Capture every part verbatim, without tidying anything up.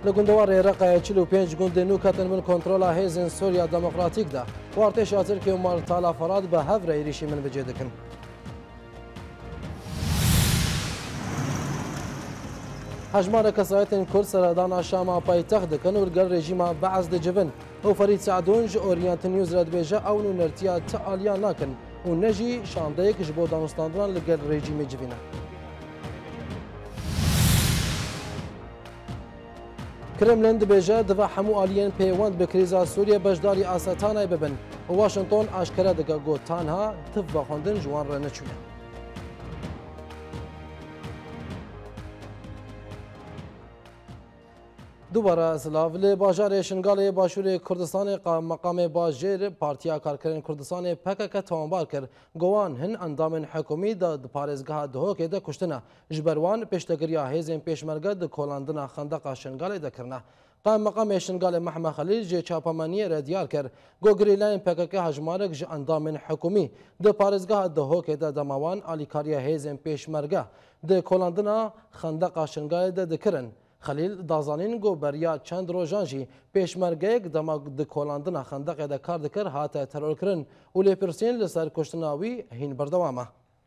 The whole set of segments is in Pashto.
لگندوار عراق چهل و پنج گند نو کتن من کنترل هیزن سوریا دموکراتیک ده و ارتش ترکیه و مالتالا فراد به هفره ایریشی من بجه دکن. هجمار کسایتن کرد سردان شام پایتخت دکن و الگل رژیم بعض دجبن و فرید سعدونج اورینت نیوز رد بیجه او نرتیا تعالیا نکن و نجی شانده کش بو دانستاندران لگل رژیم جبینه. کرملن دبیجه دو همو آلیین پیوند به کریزا سوریه بجداری آساتانه ببن و واشنطن آشکره دگه گو تانها تف خوندن جوان را نچونه. دوباره سلاف لی باجار شنگال باشور کردستان مقام باجر پارتیا کارکرین کردستان پکک توانبار کرد گوان هن اندام حکومی دا پارێزگەها دهۆکێ دا کوشتنه جبروان پێشتەگریە هێزên پێشمەرگە di kolandina xendeqa şingalê de kirine. قام مقام شنگال محمد خلیل جه چاپمانی را دیار کرد گوگریلین پکک هجمارک ج اندام حکومی د پارێزگەها دهۆکێ da demawan alîkariya hêzên pêşmerge di kolandina xendeqa şingalê de dikirin. خلیل دازانین گو بریا چند روزان جی پیشمرگیک دما د کولاندنا خندق د کار دکر هاته ترور کرن و لپرسین لسر کشتناوی هین بردوامه.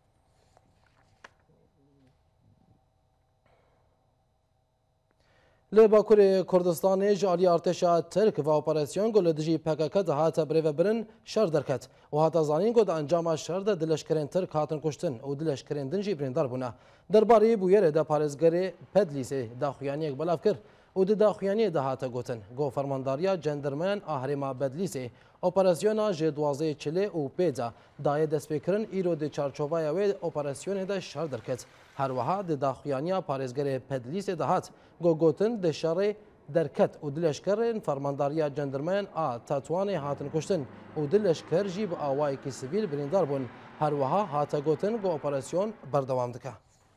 لی باکوری کردستان جالی ارتشا ترک و اپراسیون گل دجی پکک ده هاته بریو برن شر درکت و هاته زانین گو د انجام شر ده دلشکرین ترک هاتن کشتن و دلشکرین دنجی بریندار بونه. درباره بویره ده پارێزگەرê پدلیسê daxuyaniyek belav kir û di daxuyaniyê de hate gotin got fermandariya cendirmeyan a herêma Bedlîsê operasyona ji duwazê çilê û pêca daye destpêkirin îro di çarçovaya wê operasyonê de şer derket. Herwiha di daxuyaniya parêzgerê Pedlîsê de hat got gotin di şerê derket û di leşkerên fermandariya cendirmeyan a Tetwanê hatin kuştin û di leşker jî bi awayekî sivîl birîndar bûn. Herwiha hate gotin got operasyon berdewam dike.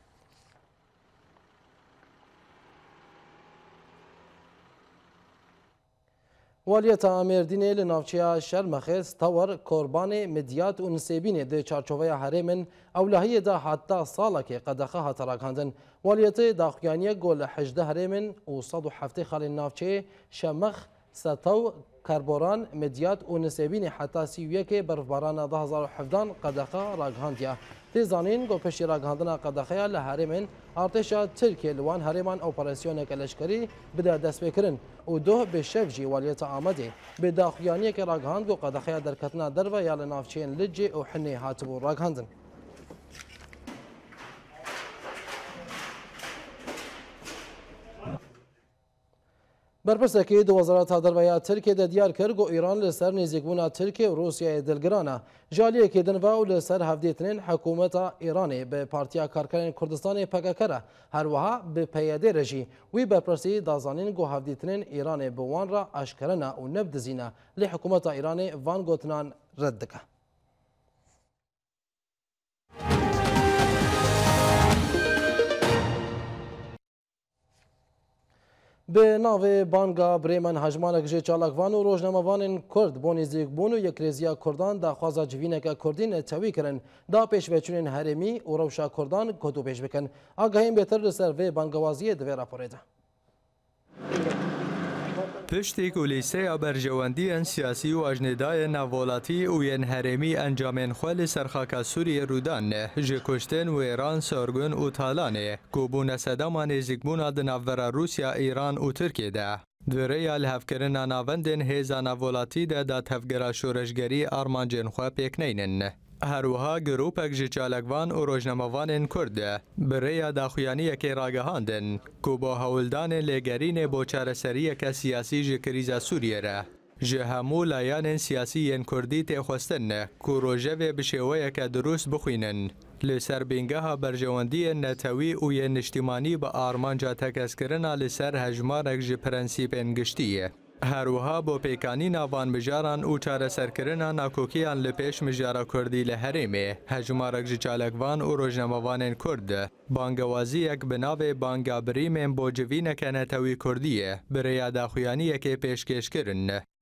واليتا آمردینê li navçeya Şermexê stewar korbanê midyat û nisêbînê di çarçoveya herêmên ewlehiyê de hatta salekê qedexe hate ragihandin. Waliyetê daxuyaniye got li hejde herêmên û sed û heftê xalên navçeyê Şemex, Setew, Kerboran, midyat û nisêbînê heta sî û yekê berfbarana du hezar û hevdan qedexe ragihandiye. Tê zanîn got piştî ragihandina qedexeya li herêmên artêşa Tirkiye li wan herêman operasyoneke leşkerî bide destpêkirin û doh bi şev jî waliyeta Amedê bi daxuyaniyeke ragihand got qedexeya derketina derve ya li navçeyên Licê û Hinê hatibû ragihandin. برپرسکی دو وزارت دربیا ترکیه د دیار کر گو ایران لسر نزدیکبونا ترکیه و روسیه دلگرانه جالیه که دن و لسر هفدیتنین حکومت ایرانی به پارتیا کارکرین کردستان پککره هر وها به پیاده رژی وی برپرسی دازانین گو هفدیتنین ایرانی به وان را اشکرنه و نبدزینه لی حکومت ایرانی وان گوتنان رد دکه. به ناو بانگا بریمن هجمانک جه چالاکوان و روزنامه‌وانên کرد بۆ nêzîkbûn û yekreziya Kurdan daxwaza civîneke Kurdî netewî kirin da pêşveçûnên herêmî û rewşa Kurdan got û pêş bikin. Agahiyên bêtir li ser vê bangewaziyê di vê raporê de. پشتی کلیسه برجواندی سیاسی و اجندای نوالاتی و ین هرمی انجامن خال سرخاک سوریه رودان جه کشتن و ایران سرگون و تالانه گوبون صدام نزدیکبون دناور روسیا ایران و ترکیه ده دوره الهفکرین ناوندن هیزا نوالاتی ده دا تفگرا شورشگری آرمانجن خواه پیکنینن هروها گروپک جی چالکوان و روزنامه‌وانên کرد برای داخویانی که راگهاندن کو با هولدان لگرین با چارەسەریەکە سیاسی جی کریزا سوریه را جی همو لایان سیاسی کردی تخواستن کو روژه به شێوەیەکە دروست بخوینن لسر بینگاه برجواندی نتوی و ین اجتماعی با آرمانجا تکسکرنا لسر هجمارک جی پرنسیپên گشتیه هروها با پیکانی ناوان بجاران و چاره سرکرنا ناکوکیان لپیش مجارا کردی لحریمه هجمارک جی چالکوان و روزنامه‌وانên کرد بانگوازی یک بناو بانگا بریمên بۆ civîneke netewî Kurdiyê bi rêya daxuyaniyekê pêşkêş kirin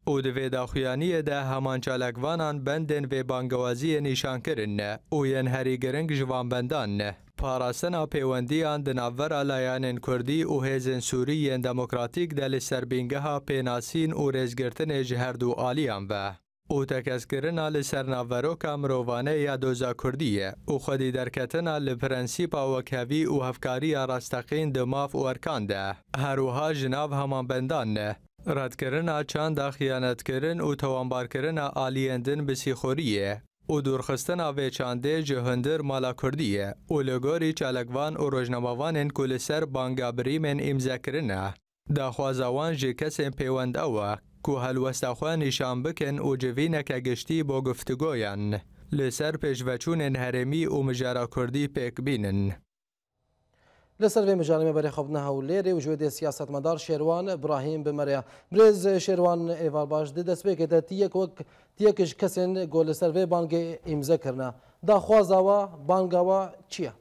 و دوی داخویانی ده همان چالکوانان بندن و بانگوازی نیشان کرن و ین هری گرنگ جوان بندان پاراستنا پیوندیان دناور لایان کردی و هیزن سوری دموکراتیک دل سربینگها پیناسین و رزگرتن جهردو آلیان و او تکسکرنا لسرناوروکا مروانه یا دوزا کردیه او خودی درکتنا لپرنسیپا وکهوی و هفکاری راستقین دماف و ارکان ده هروها جناب همان بندان نه ردکرنا چند خیانت کرن و توانبار کرنا آلیندن بسیخوریه و دورخستنا و چانده جهندر مالا کردیه و لگوری چالکوان و روزناموان کل سر بانگا بریمن امضا کرنه داخوازوان جه کسین پیوند اوه که هلوستاخوان نشان بکن و جوینک گشتی با گفتگویان لسر پیشوچون هرمی و مجارا کردی پیک بینن. لسر في مجال بري خبنا هوليري وجود سياسة مدار شيروان ابراهيم بمريا بريز شيروان ايفال باش دي دسبيك دا تيك وك تيكش كسن قول لسر في بانجي امذكرنا دا خوازاوا بانگاوا چيا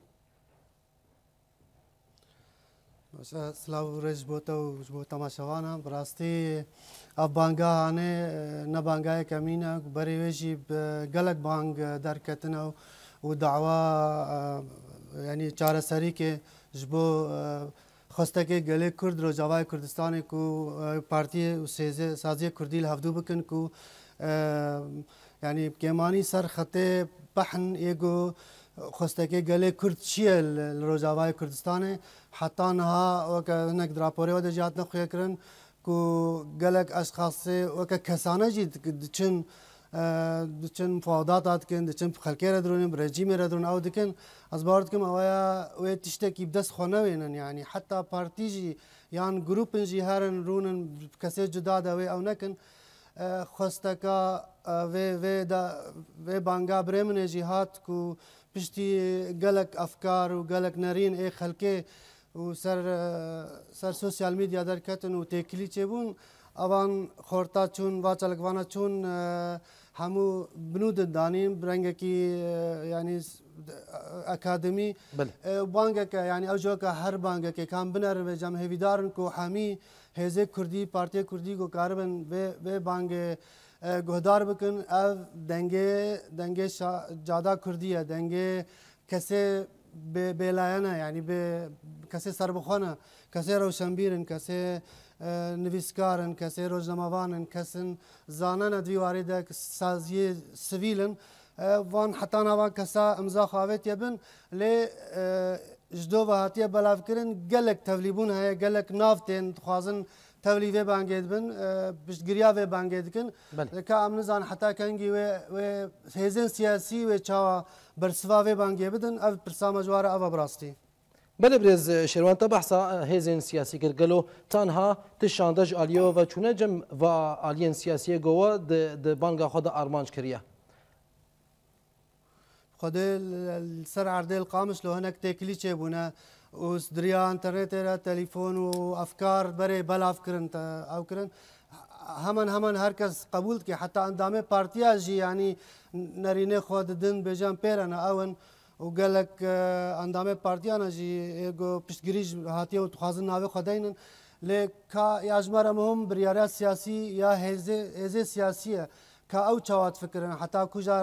سلاو رج بوتا و بو تماشاوانا براستی اب بانگا هانه نه بانگای کمینه بری ویجی گلک بانگ درکتنا و دعوا یعنی چاره سری که جبو خواسته که گله کرد رو جوای کردستان کو پارتی و سازی سازی کردی لحظو بکن کو یعنی کمانی سر خطه بحن ایگو خواسته که گله کرد چیه رو جوای کردستان حتی نها و که هنگ دراپوری و دجات نخواه کرن کو گلک اشخاص و که کسانه جید چن دچن مفاوضات کن دچن خلکه را درونیم رژیم را درون او دکن از بارد کم اویا و تشتکی بدست خونه وینن یعنی حتی پارتی جی یان گروپ جی هرن رونن کسی جدا دا و او نکن خواستکا و و دا و بانگا برمن جهات کو پشتی گلک افکار و گلک نرین ای خلکه و سر سر سوشال میدیا در کتن و تکلی چه بون اوان خورتا چون و چلکوانا چون همو بنود دانیم برنگه کی یعنی اکادمی بانگه که یعنی اوجو که هر بانگه که کام بنر و جمع هویدارن کو همی هزه کردی پارتی کردی کو کاربن و و بانگه گهدار بکن او دنگه دنگه جادا کردیه دنگه کسی به بلایانه یعنی به کسی سربخانه کسی روشنبیرن کسی نویسکارن کسی روزنامه‌وانن کسی زانن دیواری ده سازی سویلن وان حتی نوا کسا امضا خواهد یبن لی جدو و هاتیه بلاف کرن گلک تولیبون های گلک نافتین خوازن تولیبه بانگید بن بشتگریا و بانگید کن که امنزان حتی کنگی و هزین سیاسی و چاوا برسوا و بانگید بدن او پرسام جوار او براستی بله برز شروان تبحثا هزین سیاسی کرگلو تنها تشاندج آلیو و چونه جم و آلین سیاسی گوه ده بانگا خود آرمانج کریه خود سر عرض القامش لو هناك تكلي چبونه وس دريا انترنت را تليفون و افكار بري بلاف کرن او کرن همان همان هر کس قبول کی حتی اندامه پارتیا جی یعنی نرینه خود دن بجام پیرن اون و گلک اندامه پارتیانا جی ایگو پشتگیریج هاتی و تخوازن ناوی خودینن لیکا یاجمار مهم بریارات سیاسی یا هزه سیاسیه که او چوات فکرن حتی کجا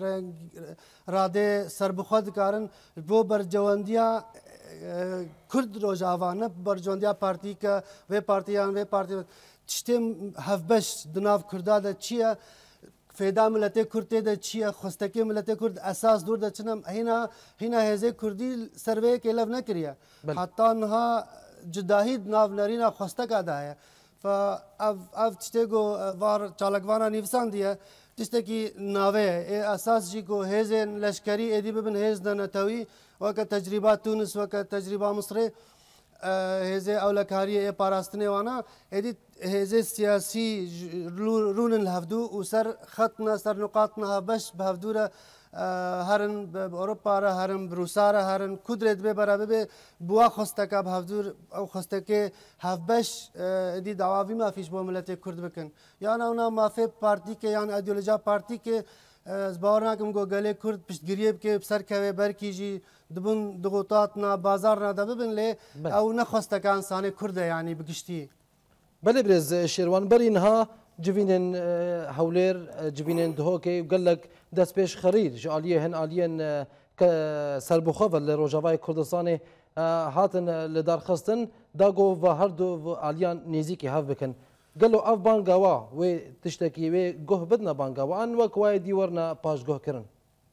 راده سربخود کارن بو برجواندیا کرد رو جوانه برجواندیا پارتی که و پارتیان و پارتی تشتم هفبش دناف کرداده چیه فیدا ملت کردی ده چیه خستکی ملت کرد اساس دور ده چنم هینا هینا هزه کردی سروی که لف نکریه حتی انها جداهی ناف نرینا خستکا ده فا اف اف تشتگو وار چالکوانا نیفسان دیه تشتکی ناوه اساس جی کو هزن لشکری ادی ببن هز نتوی وک تجربات تونس وک تجربه مصر هزه اولکاری پاراستنه وانا ادی هزه سیاسی رون الهفدو و سر خطنا سر نقاطنا بش بهفدوره هرن باوروپا را هرن بروسا را هرن کدرت به برابر به بوا خستکا بهفدور او خستکه هفبش دی دعاوی ما فيش بو ملت کرد بکن یعنی اونا مافی پارتی که یعنی ایدئولوژی پارتی که از باورنا کم گو گله کرد پشتگیریب که سر کوي برکیجی دبن ضغوطاتنا بازارنا دبن لی او نخستکا انسان کرد یعنی بگشتی بله برز شیروان برینها جبینن هولیر جبینن دهوکی گلک دست پیش خرید جالیه هن آلیان سربخواه لروجاوای کردستان هاتن لدارخستن داگو و هر دو آلیان نزیکی هاف بکن قالوا اف بانقاوا وي تشتكي وي قه بدنا بانقاوا ان وك واي ديورنا باش قه كرن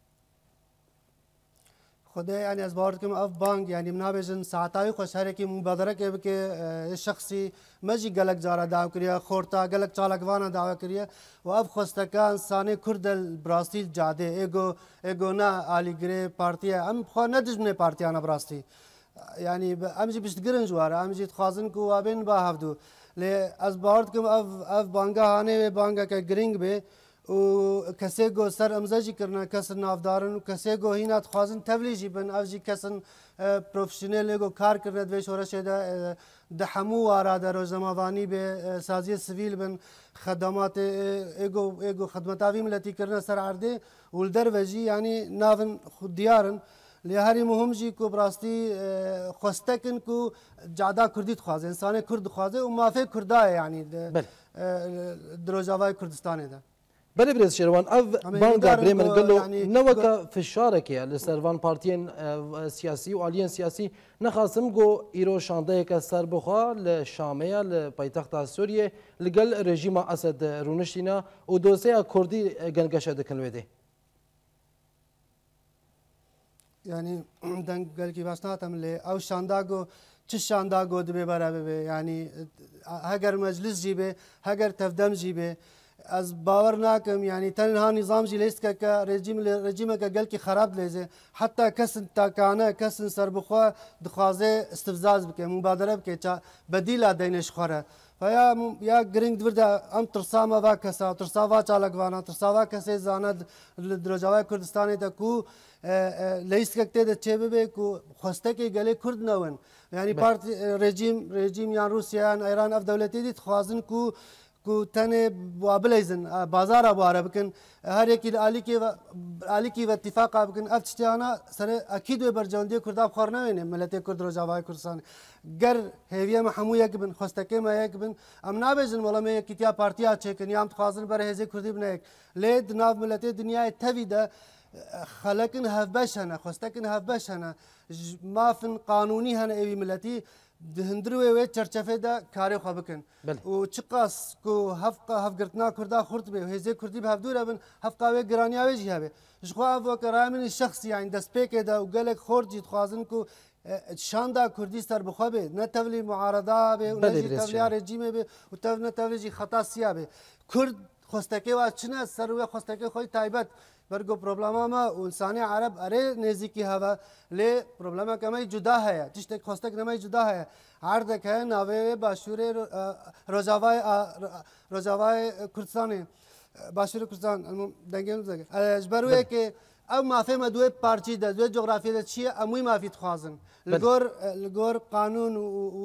خدا يعني از باور كم اف بانك يعني منابجن ساعتاوي خوش هر کی مبادره کے کہ شخصی مجی گلک جارا داو کریا خورتا گلک چالک وانا داو کریا و اب خستکا انسان کردل براستی جاده ایگو ایگو نا علی گری پارتی ام خو ندجمن پارتی انا براستی يعني امجي بيشتقرن جوارا امجي تخازن كو وابين باهفدو ل از باورد كم اف اف بانگا هانه و بانگا کا گرینگ به و کسی گو سر امزاجی کرنا کسر نافدارن و کسی گو هینا تخازن تبلیجی بن افجی کسن پروفیشنل گو کار کرنا دوی شورش ده ده همو وارا در روزنامه‌نویسی به سازی سیویل بن خدمات ایگو ایگو خدمتاوی ملتی کرنا سر عرضه ولدر وجی یعنی ناون خود دیارن لهاری مهم جی کو براستی خواستکن کو جادا کردی خوازه انسان کرد خوازه و مافی کردای یعنی دروجاوای کردستان ده بله برز شروان اف بانگا بريمن قال له نوكا في الشاركة لسرفان بارتين سياسي وعليا سياسي نخاسم جو إيرو شاندية كسر بخا لشامية لبيتخت سوريا لقال رجيم أسد رونشتنا ودوسيا كردي جنجشة دكنويدي يعني دنگ قال كي باسناتم لي او شانداغو چه شانداغو دبي برابه به يعني هگر مجلس جيبه هگر تفدم جيبه از باور ناکم يعني تنها نظام جي ليست کا رژيم رژيم کا قال كي خراب ليزه حتى كسن تاكانه كسن سربخوا دخوازه استفزاز بك مبادره بك بديل دينش خوره فيا يا جرينج دوردا ام ترساما وا كسا ترساوا چالک وانا ترساوا کسه زاند دروجاوای کردستان تکو ليست كتة ده تشبه كو خسته كي قال كرد نون يعني بارت رجيم رجيم يعني روسيا يعني إيران أف دولتي دي تخازن كو كو تاني بابليزن بازار أبو عرب كن هر يكيد علي كي علي كي واتفاق أبكن أفتشتانا سر أكيد وبرجاندي كرد أب خارنا وينه ملتي كرد رجاوای كردستان گر هویه محمو یک بن خسته كي ما یک بن أم نابجن ولا ما يكتيا بارتيا تشكن يام تخازن بره هزي كردي بناك ليد ناف ملتي الدنيا تفيده خلقن هفبش هنا خستكن هفبش هنا ما فن قانوني هنا اي ملتي دهندروي وي چرچفه دا کاری خو بکن و چقاس کو هفقه هفگرتنا کردا خرد به هزه کردی به هفدور بن هفقه و گرانیاوی جهبه شخو افو کرامن شخص يعني دسپیک دا و گلک خرد جید خوازن کو شاندا کردی سر بخوبه نه تولی معارضه به نه تولی رژیم به و تو نه تولی خطا سیا به کرد خستکه و چنه سر و خستکه خوی تایبت برگو پروبلما ما انسانی عرب اره نزدیکی هوا لی پروبلما کمی جدا ہے تشتک خواستک نمی جدا ہے عرض که ناوی باشور روجاوای روجاوای کردستان باشور کردستان دنگیم زنگ اجبروه که او مافی مدوی پارچی ده دوی جغرافی ده چیه اموی مافی تخوازن لگور لگور قانون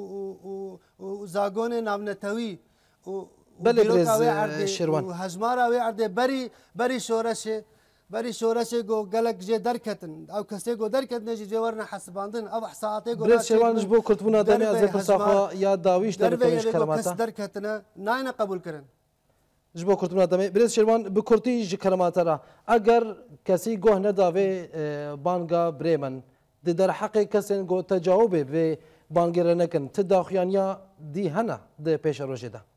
و زاگون نامنتوی بله برز شروان و هجمار اوی عرض بری بری شورشه بری شورش گو گلک جه درکتن او کسی گو درکت نجی جورنا حسباندن او احصاءاتی گو برز شروان نجبو کردبونا دمی از پرساخوا یاد داویش در بکنش کلماتا کس درکتنا ناینا قبول کرن جبو کردبونا دمی برز شروان بکرتی ج کلماتا را اگر کسی گوه نداوی بانگا بریمن دی در حق کسی گو تجاوبه به بانگیره نکن تداخیانیا دی هنه دی پیش روشه ده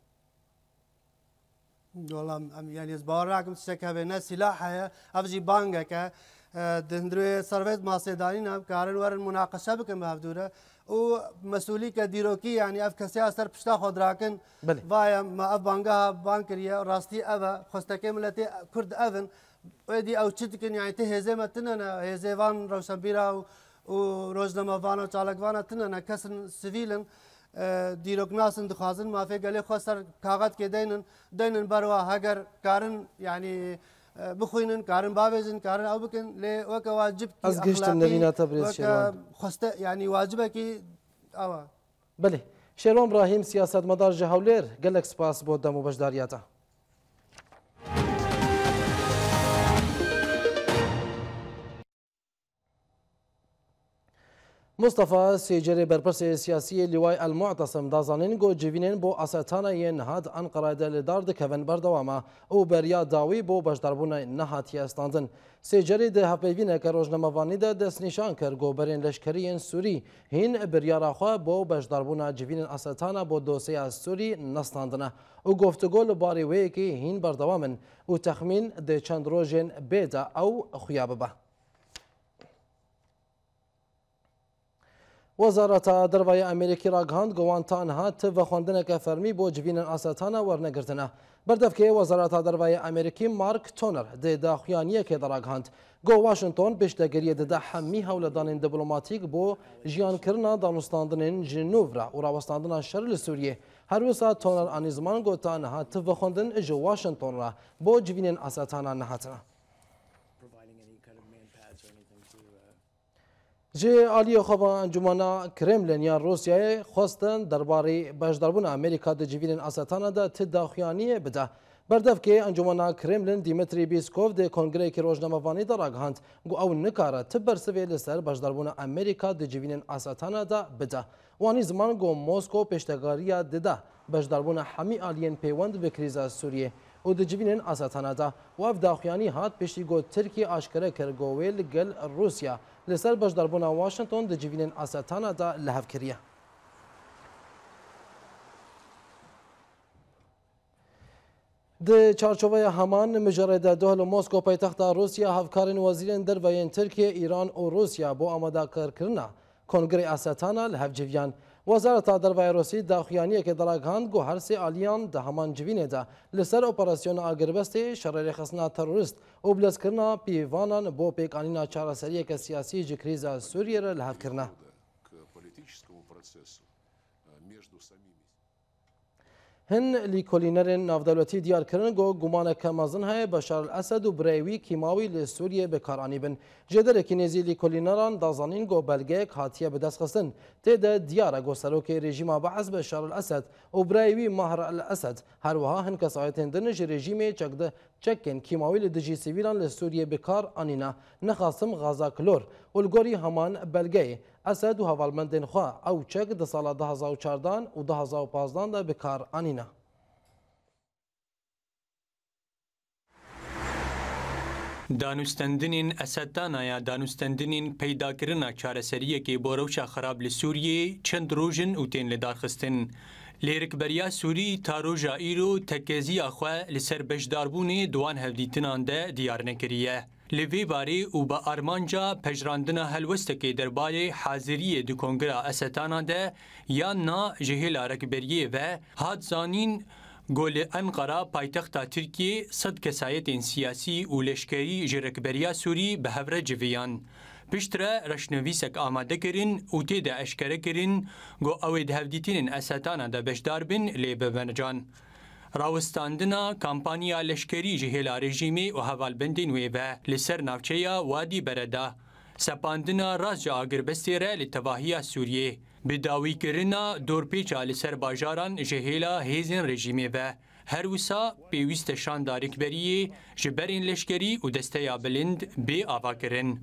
والله يعني زبار راكم تشكى بنا سلاح هي افجي بانجا كا دندري سرويت ماسيداني نام كارن ور المناقشه بكم بهدوره ومسؤولي كديروكي يعني اف كسياسه بشتا خود راكن فايا ما اف بانجا بانكريا راستي افا خستكي ملتي كرد افن ودي او تشتكن يعني تهزمه تننا هزيفان روشنبيرا وروزنامه فانو چالکوانا تننا كسن سيفيلن دیروک ناسن دخوازن مافی گلی خسر کاغذ که دینن دینن بروا هگر کارن یعنی بخوینن کارن بابزن کارن او بکن لی وک واجب از گشتم نبینا تبریز شیروان خسته یعنی واجبه کی آوا بله شیروان ابراهیم سیاست مدار جهولیر گلک سپاس بود دمو بجداریاتا مصطفى سيجري برپرس سياسي لواء المعتصم دازانين گو جوینين بو اساتانا ين هاد انقره دل دار دكفن بردواما او بريا داوي بو بشدربونا نهاتي استاندن سيجري ده هپيوينه که روزنامه‌وانی ده دست نشان کر گو برین لشکریین سوری هین بريا خو بو بشدربونا جوینين اساتانا بو دوسيا سوری نستاندنه او گفتگو لباري وی که هین بردوامن او تخمین ده چند روزن بيدا او خيابه. وزارة دروای امریکی را گهاند گوانتان هات و خواندنک فرمی بو جوینن اساتانا ورنگرتنه بردف که وزارت دروای امریکی مارک تونر ده داخویانیه که در گهاند گو واشنطن پشتگیری ده همی هولدان دیپلماتیک بو جیان کرنا دانستاندن جنوورا و راوستاندن شر سوریه هر وسا تونر انیزمان گوتان هات و خواندن جو واشنطن را بو جوینن اساتانا نهاتنه جه آلیا خوابا انجمنا کرملین یا روسیای خواستن درباره بشداربون امریکا ده جوینن اساتانا ده تداخیانی بده بردف که انجمنا کرملین دیمتری بیسکوف ده کنگره که روزنامه‌وانی در آگهاند گو او نکاره تبر سویل سر بشداربون امریکا ده جوینن اساتانا ده بده وانی زمان گو موسکو پشتگاری ده بشداربون همی آلیین پیوند به کریزا سوریه او د جوینن اساتانا ده و اف داخیانی هات پشتی گو ترکی آشکره کرگویل گل روسیا لسر بشداربونا واشنطن د جوینن اساتانا ده لحف کریه. د چارچوبه همان مجرد دهل موسکو پایتخت روسیا هفکارن وزیرن دروین ترکیه ایران و روسیا بو آماده کرنا کنگره اساتانا لحف جویان وزارت دروای روسی داخویانی که دراگاند گو هر سه آلیان ده همان جوینه ده لسر اپراسیون آگربست شرر خصنا تروریست و بلز کرنا پیوانان بو پیکانینا چارەسەریە که سیاسی جی کریزا سوریه را لحف کرنا. هن لیکولینرن نافدولتی دیار کردن گو گمان کمازن های بشار الاسد و برایوی کیماوی لسوریه بکارانی بن جدر که نزی لیکولینران دازانین گو بلگه هاتیه به دست خستن تیده دیاره گو سروک رژیم بعض بشار الاسد و برایوی مهر الاسد هر وها هن کسایتن دنج رژیم چکده چکن کیماوی لدجی سیویلان لسوریه بکار آنینا نخواستم غازا کلور والگوری همان بلگه اسد و هوالمندن خواه او چک ده سال ده هزار و چاردان و ده هزار و پازدان ده بکار آنینا. دانوستندنین اسدانا یا دانوستندنین پیدا کرنا چارەسەریە که بۆ ڕەوشە خراپ لە سووریێ چەند ڕۆژن و تێن لێدارخستن. لێرکبەریا سووری تا ڕۆژە ئیرۆ تەکێزیە خوێ لەسەر بەشداربوونێ دوان هەڤدیتنان دە دیار نەکریە. لە vê barê û bi armanca pejrandina helwestekê derbarê haziriyê di Kongreya Esetanan de yan na ji hêla rekberiyê ve hat zanîn Golê Enqara paytexta Tirkiye sed kesayetên siyasî û leşkerî ji rekberiya Sûrî bi hev re civiyan. Piştre reşnivîsek amade kirin û tê de eşkere kirin got ew ê di hevdîtinên Esetanan de beşdar bin lê bivenecan. Rawistandina kampanya leşkerî ji hêla rejîmê û hevalbendên wê ve li ser navçeya Wadî Bereda. Sepandina rast ji agirbestê re li tevahiya Sûriyê. Bi dawîkirina dorpêça li ser bajaran ji hêla hêzên rejîmê ve. Her wisa pêwîst e şanda rêkberiyê ji berên leşkerî û desteya bilind bê ava kirin.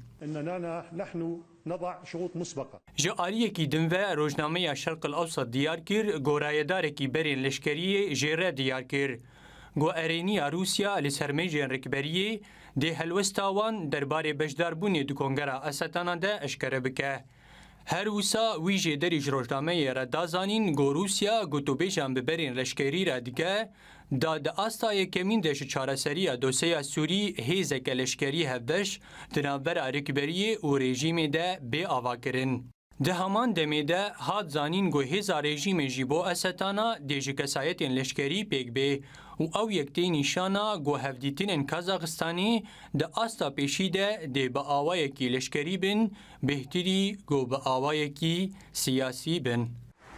Ji aliyekî din ve rojnameya Şerqil Awsat diyar kir, gorayedarekî berên leşkeriyê jê re diyar kir. Got erêniya Rûsya li sermêjên rêkberiyê dê helwesta wan derbarê beşdarbûnê di Kongreya Esetanan de eşkere bike. Her wisa wî jê derî ji rojnameyê re dazanîn got Rûsya gotûbêjan bi berên leşkerî re dike, da di asta yekemîn de ji çareseriya dosyeya Sûrî hêzeke leşkerî hevbeş di navbera rêkberiyê û rejîmê de bê ava kirin. Di heman demê de hat zanîn got hêza rejîmê jî bo Esetana dê ji kesayetên leşkerî pêk bê û ew yek tê nîşana got hevdîtinên Kazaxistanê di asta pêşî de dê bi awayekî leşkerî bin, bêhtirî got bi awayekî siyasî bin.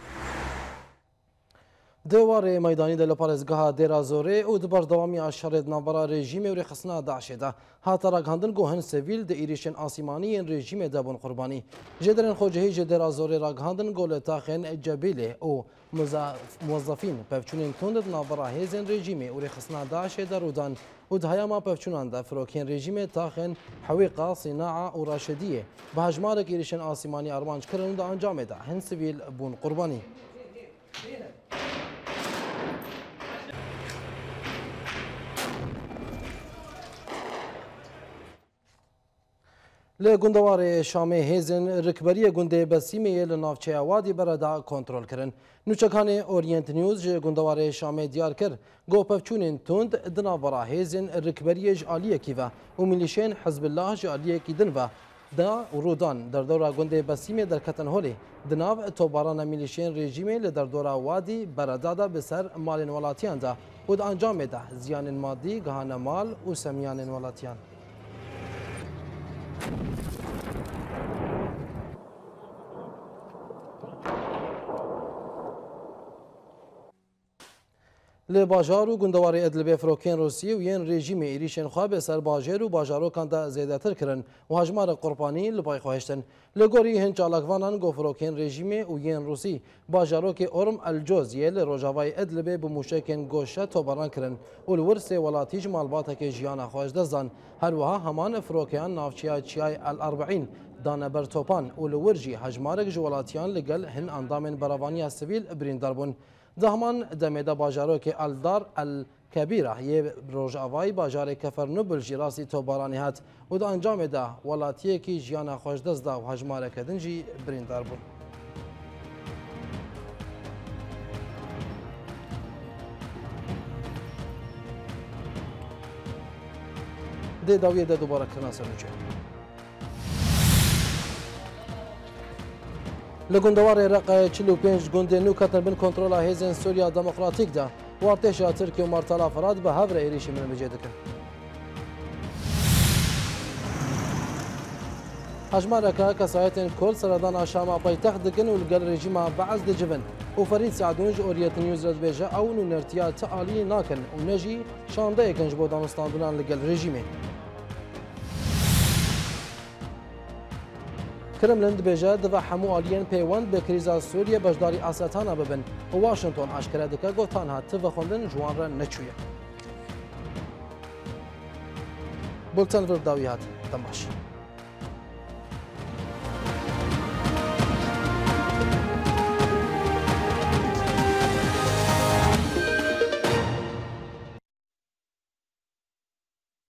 دیواره میدانی دل پارێزگەها دێرا زۆرێ û di berdewamiya şerê di navbera rejîmê û rêxistina Daişê de hate ragihandin got hin sivîl di êrişên asîmanî yên rejîmê de bûn qurbanî. Ji derên xwecihî ji dêra zorê ragihandin got li taxên Cebilê û muwazzafîn pevçûnên tund di navbera hêzên rejîmê û rêxistina Daişê de rûdan و دهیاما پفچونان دا فروکین رژیم تاخن حویقا صناعة و راشدیه به هجمارک ایریشن آسیمانی ارمانج کرن دا انجام دا هن سویل بون قربانی. لی گندوار شام هیزن رکبری گنده بسیمه لنافچه وادی بردا کنترل کرن. نوچکان اورینت نیوز جه گندوار شام دیار کر گو پفچونین تند دناورا هیزن رکبری جالیه کیوه و میلیشین حزب الله جالیه کی دنوه دا رودان در دورا گنده بسیمه در کتن هولی دناو توباران میلیشین رژیمه لدر دورا وادی بردا دا بسر مالین ولاتیان دا و دا انجام دا زیان مادی گهان مال و سمیان ولاتیان. لی باجار و گندوار ادلب فروکین روسیه و ین رژیم ایریشن خواه به سر باجر و باجارو کاندا زیاده تر کرن و هجمار قربانی لبای خواهشتن. لگوری هن چالاکوانان گو فروکین رژیم و ین روسی باجارو که ارم الجوزیه لروجاوای ادلب بموشکن گوشه توبران کرن و الورس ولاتیج مالباتا که جیانا خواهش دزدن. هر وها همان فروکیان نافچیا چیای الاربعین دانه بر توپان و الورجی هجمارک جولاتیان لگل هن اندامن براوانی سویل بریندار بون. دهمان دمیده باجارو که الدار الکبیره یه روژاوای باجار کفرنوبل جراسی توبارانی هات و دا انجام ده ولاتیه که جیانا خوش دست ده و هجماره کدن جی بریندار بون. ده داویه ده دوباره کرنا سرنوچه. لگندوار رقه چهل و پنج گنده نو کتن بین کنترل هیزن سوریا دموکراتیک ده و ارتش ترکیه و مرتلا فراد به هفر ایریشی من مجید کن. هجمار که کسایتن کل سردان آشام پایتخت دکن و لگل رژیم بعض دجبن و فرید سعدونج اوریت نیوز رد بیجه او نرتیا تعالی ناکن و نجی شانده کنج با دانستاندونان لگل رژیمه. کرملن دبیجه دو همو آلیین پیوند به کریزا سوریه بجداری اساتانا ببن و واشنطن اشکره دکه گوتان هات و خوندن جوان را نچویه. بولتن ورداوی هات دماش.